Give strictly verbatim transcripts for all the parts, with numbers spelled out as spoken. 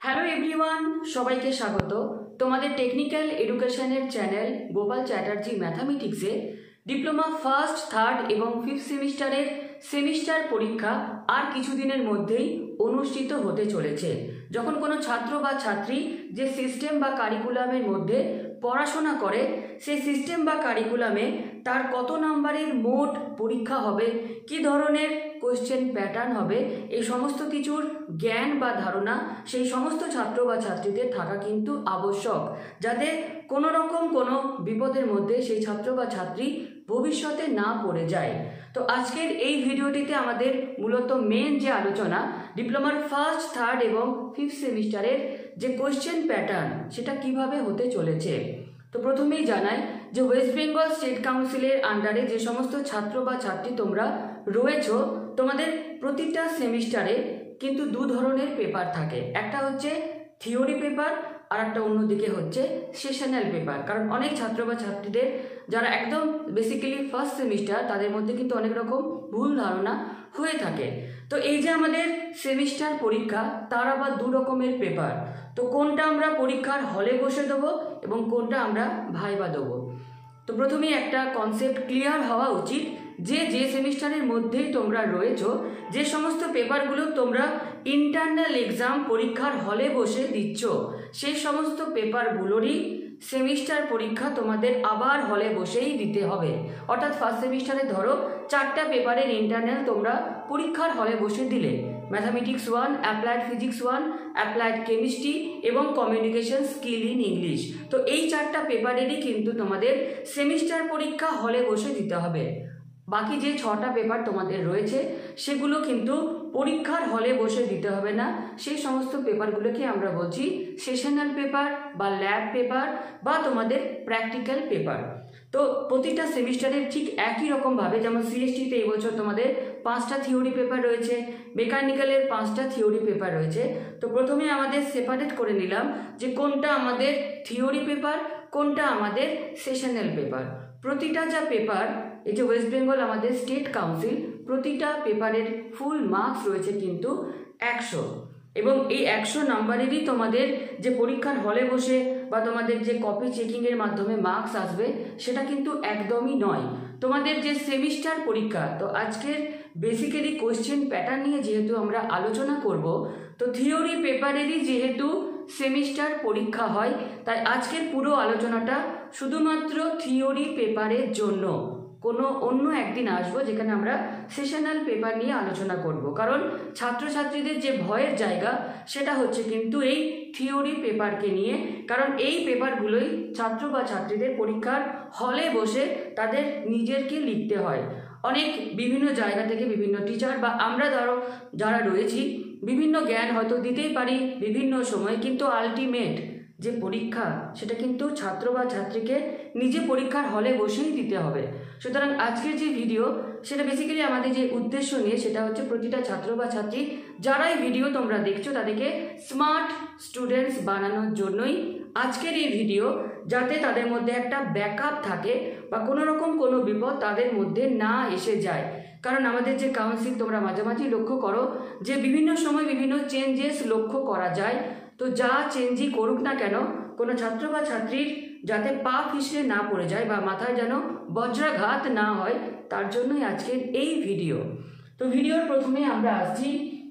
Hello everyone, সবাইকে স্বাগত তোমাদের টেকনিক্যাল এডুকেশনের চ্যানেল গোপাল চ্যাটার্জি ম্যাথামেটিক্সে ডিপ্লোমা ফার্স্ট থার্ড এবং ফিফথ সেমিস্টারের সেমিস্টার পরীক্ষা আর কিছুদিনের মধ্যেই অনুষ্ঠিত হতে চলেছে। যখন কোনো ছাত্র বা ছাত্রী যে সিস্টেম বা কারিকুলামের মধ্যে পড়াশোনা করে সেই সিস্টেম বা কারিকুলামে তার কত নাম্বারের মোট পরীক্ষা হবে, কি ধরনের কোয়েশ্চেন প্যাটার্ন হবে, এই সমস্ত কিছুর জ্ঞান বা ধারণা সেই সমস্ত ছাত্র বা ছাত্রীদের থাকা কিন্তু আবশ্যক, যাতে কোনো রকম কোনো বিপদের মধ্যে সেই ছাত্র বা ছাত্রী ভবিষ্যতে না পড়ে যায়। তো আজকের এই ভিডিওটিতে আমাদের মূলত মেন যে আলোচনা ডিপ্লোমার ফার্স্ট থার্ড এবং ফিফথ সেমিস্টারের যে কোয়েশ্চেন প্যাটার্ন সেটা কিভাবে হতে চলেছে। তো প্রথমেই জানাই যে ওয়েস্ট বেঙ্গল স্টেট কাউন্সিলের আন্ডারে যে সমস্ত ছাত্র বা ছাত্রী তোমরা রয়েছ, তোমাদের প্রতিটা সেমিস্টারে কিন্তু দু ধরনের পেপার থাকে। একটা হচ্ছে থিওরি পেপার আর একটা অন্যদিকে হচ্ছে সেশনাল পেপার। কারণ অনেক ছাত্র বা ছাত্রীদের যারা একদম বেসিক্যালি ফার্স্ট সেমিস্টার তাদের মধ্যে কিন্তু অনেক রকম ভুল ধারণা হয়ে থাকে। তো এই যে আমাদের সেমিস্টার পরীক্ষা তার আবার দু রকমের পেপার। তো কোনটা আমরা পরীক্ষার হলে বসে দেবো এবং কোনটা আমরা ভাইবা দেবো। তো প্রথমেই একটা কনসেপ্ট ক্লিয়ার হওয়া উচিত যে যে সেমিস্টারের মধ্যেই তোমরা রয়েছো, যে সমস্ত পেপারগুলো তোমরা ইন্টারনাল এক্সাম পরীক্ষার হলে বসে দিচ্ছ সেই সমস্ত পেপারগুলোরই সেমিস্টার পরীক্ষা তোমাদের আবার হলে বসেই দিতে হবে। অর্থাৎ ফার্স্ট সেমিস্টারে ধরো চারটা পেপারের ইন্টারনাল তোমরা পরীক্ষার হলে বসে দিলে, mathematics one, applied physics one, applied chemistry এবং কমিউনিকেশন স্কিল ইন ইংলিশ। তো এই চারটা পেপারেরই কিন্তু তোমাদের সেমিস্টার পরীক্ষা হলে বসে দিতে হবে। বাকি যে ছটা পেপার তোমাদের রয়েছে সেগুলো কিন্তু পরীক্ষার হলে বসে দিতে হবে না। সেই সমস্ত পেপারগুলোকে আমরা বলছি সেশনাল পেপার বা ল্যাব পেপার বা তোমাদের প্র্যাকটিক্যাল পেপার। তো প্রতিটা সেমিস্টারের ঠিক একই রকমভাবে, যেমন সিএসটিতে এই বছর তোমাদের পাঁচটা থিওরি পেপার রয়েছে, মেকানিক্যালের পাঁচটা থিওরি পেপার রয়েছে। তো প্রথমে আমাদের সেপারেট করে নিলাম যে কোনটা আমাদের থিওরি পেপার, কোনটা আমাদের সেশনাল পেপার। প্রতিটা যা পেপার, এই যে ওয়েস্ট বেঙ্গল আমাদের স্টেট কাউন্সিল, প্রতিটা পেপারের ফুল মার্কস রয়েছে কিন্তু একশো, এবং এই একশো নাম্বারেরই তোমাদের যে পরীক্ষার হলে বসে বা তোমাদের যে কপি চেকিংয়ের মাধ্যমে মার্কস আসবে সেটা কিন্তু একদমই নয়। তোমাদের যে সেমিস্টার পরীক্ষা, তো আজকের বেসিক্যালি কোয়েশ্চেন প্যাটার্ন নিয়ে যেহেতু আমরা আলোচনা করব, তো থিওরি পেপারেরই যেহেতু সেমিস্টার পরীক্ষা হয়, তাই আজকের পুরো আলোচনাটা শুধুমাত্র থিওরি পেপারের জন্য। কোনো অন্য একদিন আসবো যেখানে আমরা সেশনাল পেপার নিয়ে আলোচনা করব। কারণ ছাত্রছাত্রীদের যে ভয়ের জায়গা সেটা হচ্ছে কিন্তু এই থিওরি পেপারকে নিয়ে। কারণ এই পেপারগুলোই ছাত্র বা ছাত্রীদের পরীক্ষার হলে বসে তাদের নিজেরকে লিখতে হয়। অনেক বিভিন্ন জায়গা থেকে বিভিন্ন টিচার বা আমরা ধরো যারা রয়েছি বিভিন্ন জ্ঞান হয়তো দিতেই পারি বিভিন্ন সময়, কিন্তু আলটিমেট যে পরীক্ষা সেটা কিন্তু ছাত্র বা ছাত্রীকে নিজে পরীক্ষার হলে বসেই দিতে হবে। সুতরাং আজকের যে ভিডিও সেটা বেসিক্যালি আমাদের যে উদ্দেশ্য নিয়ে সেটা হচ্ছে প্রতিটা ছাত্র বা ছাত্রী যারাই ভিডিও তোমরা দেখছো তাদেরকে স্মার্ট স্টুডেন্টস বানানোর জন্যই আজকের এই ভিডিও, যাতে তাদের মধ্যে একটা ব্যাকআপ থাকে বা কোনো রকম কোনো বিপদ তাদের মধ্যে না এসে যায়। কারণ আমাদের যে কাউন্সিল তোমরা মাঝে মাঝেই লক্ষ্য করো যে বিভিন্ন সময় বিভিন্ন চেঞ্জেস লক্ষ্য করা যায়। তো যা চেঞ্জই করুক না কেন, কোনো ছাত্র বা ছাত্রীর যাতে পা ফিসলে না পড়ে যায় বা মাথায় যেন বজ্রাঘাত না হয়, তার জন্যই আজকের এই ভিডিও। তো ভিডিওর প্রথমে আমরা আসছি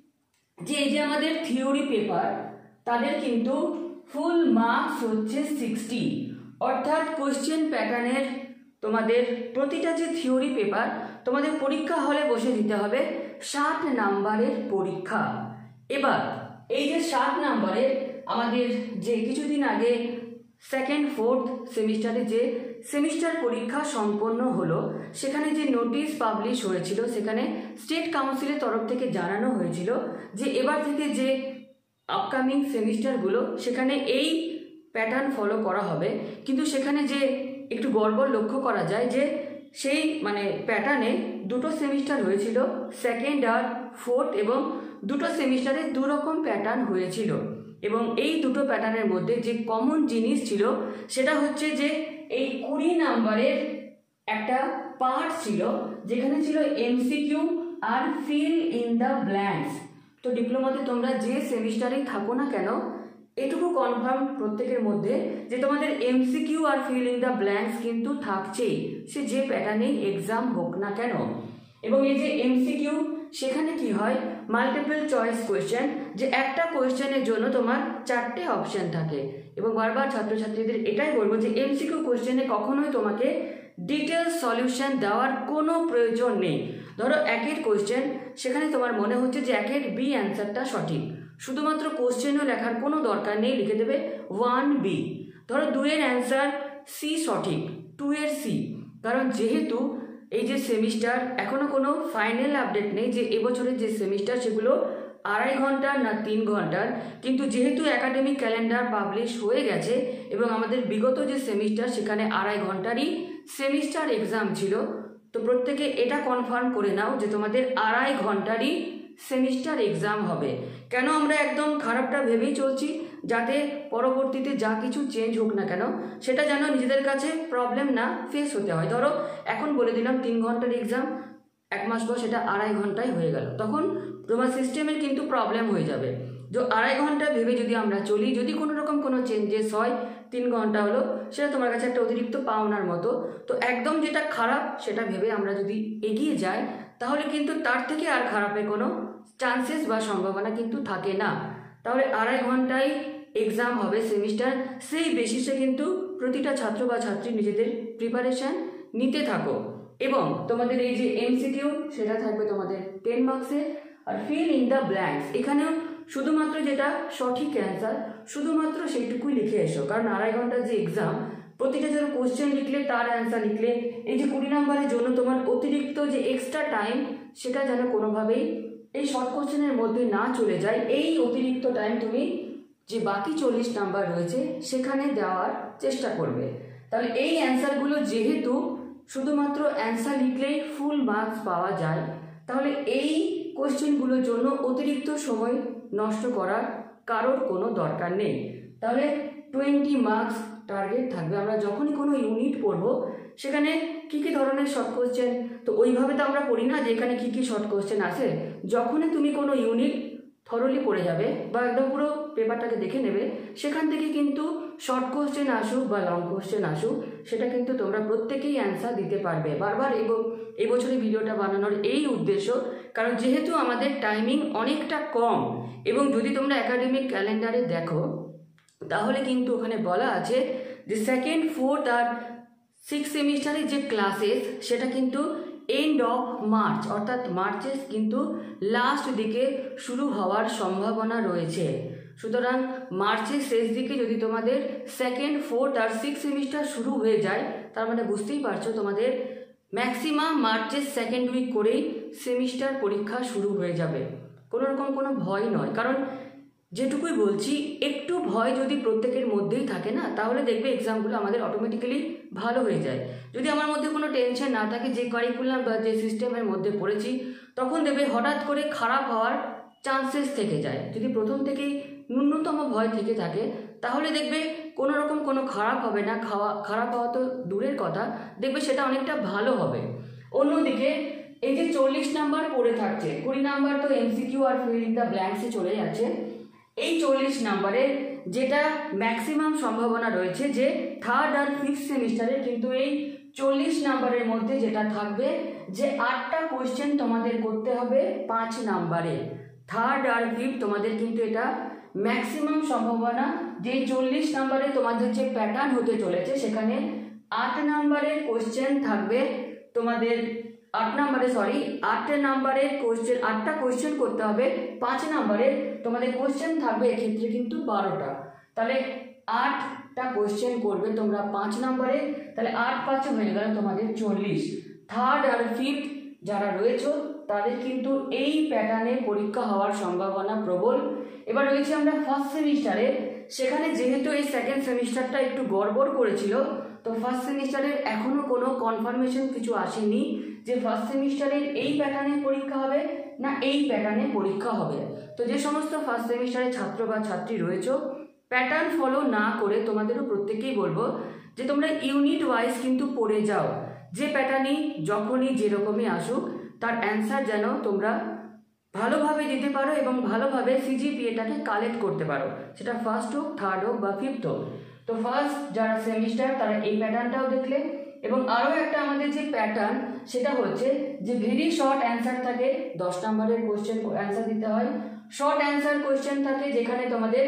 যে এই যে আমাদের থিওরি পেপার তাদের কিন্তু ফুল মার্কস হচ্ছে সিক্সটি, অর্থাৎ কোয়েশ্চেন প্যাটার্নের তোমাদের প্রতিটা যে থিওরি পেপার তোমাদের পরীক্ষা হলে বসে দিতে হবে ষাট নাম্বারের পরীক্ষা। এবার এই যে ষাট নাম্বারের আমাদের যে কিছুদিন আগে সেকেন্ড ফোর্থ সেমিস্টারে যে সেমিস্টার পরীক্ষা সম্পন্ন হলো, সেখানে যে নোটিশ পাবলিশ হয়েছিল সেখানে স্টেট কাউন্সিলের তরফ থেকে জানানো হয়েছিল যে এবার থেকে যে আপকামিং সেমিস্টারগুলো সেখানে এই প্যাটার্ন ফলো করা হবে। কিন্তু সেখানে যে একটু গড়বড় লক্ষ্য করা যায় যে সেই মানে প্যাটার্নে দুটো সেমিস্টার হয়েছিল, সেকেন্ড আর ফোর্থ, এবং দুটো সেমিস্টারে দু রকম প্যাটার্ন হয়েছিল। এবং এই দুটো প্যাটার্নের মধ্যে যে কমন জিনিস ছিল সেটা হচ্ছে যে এই কুড়ি নাম্বারের একটা পার্ট ছিল যেখানে ছিল এমসিকিউ আর ফিল ইন দ্য ব্ল্যাঙ্কস। তো ডিপ্লোমাতে তোমরা যে সেমিস্টারেই থাকো না কেন, এটুকু কনফার্ম প্রত্যেকের মধ্যে যে তোমাদের এমসিকিউ আর ফিল ইন দ্য ব্ল্যাঙ্কস কিন্তু থাকছেই, সে যে প্যাটার্নেই এক্সাম হোক না কেন। এবং এই যে এমসিকিউ, সেখানে কি হয়, মাল্টিপল চয়েস কোয়েশ্চেন, যে একটা কোয়েশ্চেনের জন্য তোমার চারটে অপশন থাকে। এবং বারবার ছাত্রছাত্রীদের এটাই বলবো যে এমসিকিউ কোয়েশ্চেনে কখনোই তোমাকে ডিটেলস সলিউশন দেওয়ার কোনো প্রয়োজন নেই। ধরো একের কোয়েশ্চেন, সেখানে তোমার মনে হচ্ছে যে একের বি অ্যান্সারটা সঠিক, শুধুমাত্র কোশ্চেনও লেখার কোনো দরকার নেই, লিখে দেবে ওয়ান বি। ধরো দুয়ের অ্যান্সার সি সঠিক, টু এর সি। কারণ যেহেতু এই যে সেমিস্টার এখনো কোনো ফাইনাল আপডেট নেই যে এবছরের যে সেমিস্টার সেগুলো আড়াই ঘন্টার না তিন ঘন্টার, কিন্তু যেহেতু একাডেমিক ক্যালেন্ডার পাবলিশ হয়ে গেছে এবং আমাদের বিগত যে সেমিস্টার সেখানে আড়াই ঘন্টারই সেমিস্টার এক্সাম ছিল, তো প্রত্যেকে এটা কনফার্ম করে নাও যে তোমাদের আড়াই ঘন্টারই সেমিস্টার এক্সাম হবে। কেন আমরা একদম খারাপটা ভেবেই চলছি, যাতে পরবর্তীতে যা কিছু চেঞ্জ হোক না কেন সেটা যেন নিজেদের কাছে প্রবলেম না ফেস হতে হয়। ধরো এখন বলে দিলাম তিন ঘন্টার এক্সাম, এক মাস পর সেটা আড়াই ঘন্টায় হয়ে গেল, তখন তোমার সিস্টেমের কিন্তু প্রবলেম হয়ে যাবে। যে আড়াই ঘন্টা ভেবে যদি আমরা চলি, যদি কোনো রকম কোনো চেঞ্জেস হয়, তিন ঘন্টা হলো, সেটা তোমার কাছে একটা অতিরিক্ত পাওনার মতো। তো একদম যেটা খারাপ সেটা ভেবে আমরা যদি এগিয়ে যাই, তাহলে কিন্তু তার থেকে আর খারাপের কোনো চান্সেস বা সম্ভাবনা কিন্তু থাকে না। তাহলে আড়াই ঘন্টায় এক্সাম হবে সেমিস্টার, সেই বেসিসে কিন্তু প্রতিটা ছাত্র বা ছাত্রী নিজেদের প্রিপারেশান নিতে থাকো। এবং তোমাদের এই যে এমসিকিউ, সেটা থাকবে তোমাদের টেন মার্কসে। আর ফিল ইন দ্য ব্ল্যাঙ্কস, এখানেও শুধুমাত্র যেটা সঠিক অ্যান্সার শুধুমাত্র সেইটুকুই লিখে এসো। কারণ আড়াই ঘন্টার যে এক্সাম, প্রতিটা যেন কোশ্চেন লিখলে তার অ্যান্সার লিখলে, এই যে কুড়ি নাম্বারের জন্য তোমার অতিরিক্ত যে এক্সট্রা টাইম, সেটা যেন কোনোভাবেই এই শর্ট কোশ্চেনের মধ্যে না চলে যায়। এই অতিরিক্ত টাইম তুমি যে বাকি চল্লিশ নাম্বার রয়েছে সেখানে দেওয়ার চেষ্টা করবে। তাহলে এই অ্যান্সারগুলো যেহেতু শুধুমাত্র অ্যান্সার লিখলেই ফুল মার্কস পাওয়া যায়, তাহলে এই কোশ্চেনগুলোর জন্য অতিরিক্ত সময় নষ্ট করার কারোর কোনো দরকার নেই। তাহলে টোয়েন্টি মার্কস টার্গেট থাকবে। আমরা যখনই কোনো ইউনিট পড়বো সেখানে কী কী ধরনের শর্ট কোশ্চেন, তো ওইভাবে তো আমরা পড়ি না যে এখানে কী কী শর্ট কোশ্চেন আছে। যখনই তুমি কোনো ইউনিট থরলি পড়ে যাবে বা একদম পুরো পেপারটাকে দেখে নেবে, সেখান থেকে কিন্তু শর্ট কোশ্চেন আসুক বা লং কোশ্চেন আসুক, সেটা কিন্তু তোমরা প্রত্যেকেই অ্যান্সার দিতে পারবে। বারবার এবং এবছরে ভিডিওটা বানানোর এই উদ্দেশ্য, কারণ যেহেতু আমাদের টাইমিং অনেকটা কম, এবং যদি তোমরা একাডেমিক ক্যালেন্ডারে দেখো তাহলে কিন্তু ওখানে বলা আছে যে সেকেন্ড ফোর্থ আর সিক্স সেমিস্টারের যে ক্লাসেস সেটা কিন্তু এন্ড অফ মার্চ, অর্থাৎ মার্চের কিন্তু লাস্ট দিকে শুরু হওয়ার সম্ভাবনা রয়েছে। সুতরাং মার্চের শেষ দিকে যদি তোমাদের সেকেন্ড ফোর্থ আর সিক্স সেমিস্টার শুরু হয়ে যায়, তার মানে বুঝতেই পারছো তোমাদের ম্যাক্সিমাম মার্চের সেকেন্ড উইক করেই সেমিস্টার পরীক্ষা শুরু হয়ে যাবে। কোনো রকম কোনো ভয় নয়, কারণ যেটুকুই বলছি, একটু ভয় যদি প্রত্যেকের মধ্যেই থাকে না, তাহলে দেখবে এক্সামগুলো আমাদের অটোমেটিক্যালি ভালো হয়ে যায়। যদি আমার মধ্যে কোনো টেনশন না থাকে যে কারিকুলাম বা যে সিস্টেমের মধ্যে পড়েছি, তখন দেখবে হঠাৎ করে খারাপ হওয়ার চান্সেস থেকে যায়। যদি প্রথম থেকেই ন্যূনতম ভয় থেকে থাকে, তাহলে দেখবে কোনো রকম কোনো খারাপ হবে না। খাওয়া খারাপ হওয়া তো দূরের কথা, দেখবে সেটা অনেকটা ভালো হবে। অন্যদিকে এই যে চল্লিশ নাম্বার পড়ে থাকছে, কুড়ি নাম্বার তো এমসিকিউ আর ফিল ইন দ্য ব্ল্যাঙ্কসে চলে যাচ্ছে। এই চল্লিশ নাম্বারের যেটা ম্যাক্সিমাম সম্ভাবনা রয়েছে যে থার্ড আর ফিফথ সেমিস্টারে কিন্তু এই চল্লিশ নাম্বারের মধ্যে যেটা থাকবে যে আটটা কোয়েশ্চেন তোমাদের করতে হবে পাঁচ নাম্বারে। থার্ড আর ফিফথ তোমাদের কিন্তু এটা ম্যাক্সিমাম সম্ভাবনা যে চল্লিশ নাম্বারে তোমাদের যে প্যাটার্ন হতে চলেছে, সেখানে আট নাম্বারের কোয়েশ্চেন থাকবে তোমাদের, আট নাম্বারে সরি আট নাম্বারের কোয়েশ্চেন, আটটা কোয়েশ্চেন করতে হবে পাঁচ নাম্বারের, তোমাদের কোয়েশ্চেন থাকবে এক্ষেত্রে কিন্তু বারোটা। তাহলে আটটা কোয়েশ্চেন করবে তোমরা পাঁচ নাম্বারে, তাহলে আট পাঁচে হয়ে গেল তোমাদের চল্লিশ। থার্ড আর ফিফথ যারা রয়েছে তাদের কিন্তু এই প্যাটার্নে পরীক্ষা হওয়ার সম্ভাবনা প্রবল। এবার রয়েছে আমরা ফার্স্ট সেমিস্টারে, সেখানে যেহেতু এই সেকেন্ড সেমিস্টারটা একটু গড়বড় করেছিল, তো ফার্স্ট সেমিস্টারের এখনও কোনো কনফার্মেশন কিছু আসেনি যে ফার্স্ট সেমিস্টারের এই প্যাটার্নে পরীক্ষা হবে না এই প্যাটার্নে পরীক্ষা হবে। তো যে সমস্ত ফার্স্ট সেমিস্টারের ছাত্র বা ছাত্রী রয়েছে, প্যাটার্ন ফলো না করে তোমাদেরও প্রত্যেকেই বলবো যে তোমরা ইউনিট ওয়াইজ কিন্তু পড়ে যাও। যে প্যাটার্নই যখনই যেরকমই আসুক তার অ্যান্সার যেন তোমরা ভালোভাবে দিতে পারো এবং ভালোভাবে সিজিপিএটাকে কালেক্ট করতে পারো, সেটা ফার্স্ট হোক, থার্ড হোক বা ফিফথ হোক। তো ফার্স্ট যারা সেমিস্টার তারা এই প্যাটার্নটাও দেখলে, এবং আরও একটা আমাদের যে প্যাটার্ন সেটা হচ্ছে যে ভেরি শর্ট অ্যান্সার থাকে, দশ নম্বরের কোশ্চেন অ্যান্সার দিতে হয়। শর্ট অ্যান্সার কোশ্চেন থাকে যেখানে তোমাদের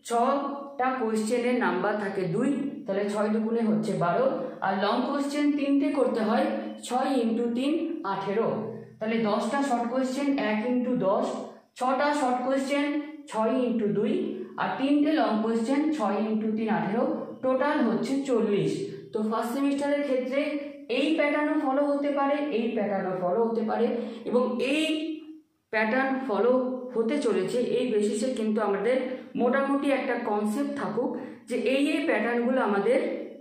ছটা কোশ্চেনের নাম্বার থাকে দুই, তাহলে ছয় দুগুণে হচ্ছে বারো। আর লং কোশ্চেন তিনটে করতে হয়, ছয় ইন্টু তিন আঠেরো, তাহলে দশটা শর্ট কোশ্চেন এক ইন্টু দশ, ছটা শর্ট কোশ্চেন ছয় ইন্টু দুই, আর তিনটে লং কোশ্চেন ছয় ইন্টু তিন আঠেরো, টোটাল হচ্ছে চল্লিশ। তো ফার্স্ট সেমিস্টারের ক্ষেত্রে এই প্যাটার্নও ফলো হতে পারে, এই প্যাটার্নও ফলো হতে পারে, এবং এই প্যাটার্ন ফলো হতে চলেছে এই বেসিসে কিন্তু আমাদের মোটামুটি একটা কনসেপ্ট থাকুক যে এই এই প্যাটার্নগুলো আমাদের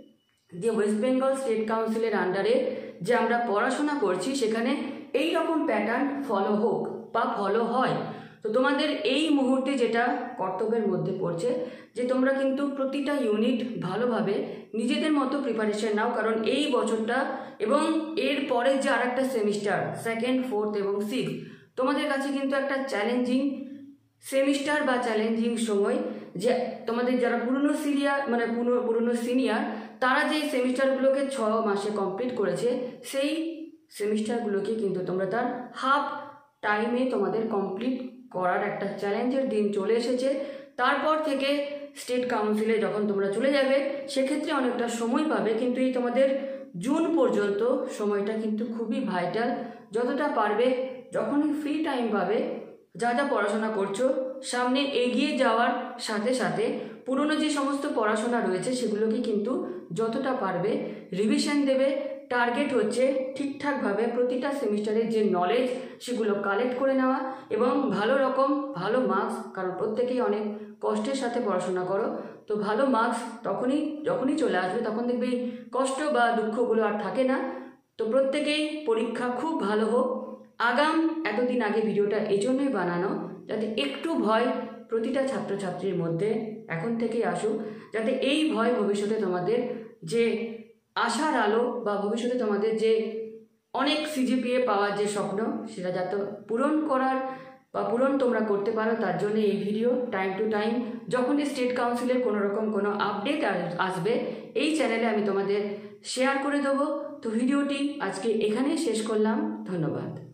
যে ওয়েস্ট বেঙ্গল স্টেট কাউন্সিলের আন্ডারে যে আমরা পড়াশোনা করছি সেখানে এই রকম প্যাটার্ন ফলো হোক বা ফলো হয়। তো তোমাদের এই মুহূর্তে যেটা কর্তব্যের মধ্যে পড়ছে যে তোমরা কিন্তু প্রতিটা ইউনিট ভালোভাবে নিজেদের মতো প্রিপারেশন নাও, কারণ এই বছরটা এবং এর পরে যে আর একটা সেমিস্টার সেকেন্ড, ফোর্থ এবং সিক্স তোমাদের কাছে কিন্তু একটা চ্যালেঞ্জিং সেমিস্টার বা চ্যালেঞ্জিং সময়। যে তোমাদের যারা পুরনো সিনিয়র মানে পুরনো সিনিয়র তারা যে সেমিস্টারগুলোকে ছ মাসে কমপ্লিট করেছে সেই সেমিস্টারগুলোকে কিন্তু তোমরা তার হাফ টাইমে তোমাদের কমপ্লিট করার একটা চ্যালেঞ্জের দিন চলে এসেছে। তারপর থেকে স্টেট কাউন্সিলে যখন তোমরা চলে যাবে সেক্ষেত্রে অনেকটা সময় পাবে, কিন্তু এই তোমাদের জুন পর্যন্ত সময়টা কিন্তু খুবই ভাইটাল। যতটা পারবে যখনই ফ্রি টাইম পাবে যা যা পড়াশোনা করছো সামনে এগিয়ে যাওয়ার সাথে সাথে পুরনো যে সমস্ত পড়াশোনা রয়েছে সেগুলোকে কিন্তু যতটা পারবে রিভিশন দেবে। টার্গেট হচ্ছে ঠিকঠাকভাবে প্রতিটা সেমিস্টারের যে নলেজ সেগুলো কালেক্ট করে নেওয়া এবং ভালো রকম ভালো মার্কস, কারণ প্রত্যেকেই অনেক কষ্টের সাথে পড়াশোনা করো, তো ভালো মার্কস তখনই যখনই চলে আসবে তখন দেখবে কষ্ট বা দুঃখগুলো আর থাকে না। তো প্রত্যেকেই পরীক্ষা খুব ভালো হোক। আগাম এতদিন আগে ভিডিওটা এই জন্যই বানানো যাতে একটু ভয় প্রতিটা ছাত্রছাত্রীর মধ্যে এখন থেকেই আসুক, যাতে এই ভয় ভবিষ্যতে তোমাদের যে আশার আলো বা ভবিষ্যতে তোমাদের যে অনেক সিজিপিএ পাওয়ার যে স্বপ্ন সেটা যাতে পূরণ করার বা পূরণ তোমরা করতে পারো, তার জন্য এই ভিডিও টাইম টু টাইম যখনই স্টেট কাউন্সিলের কোনো রকম কোনো আপডেট আসবে এই চ্যানেলে আমি তোমাদের শেয়ার করে দেবো। তো ভিডিওটি আজকে এখানেই শেষ করলাম, ধন্যবাদ।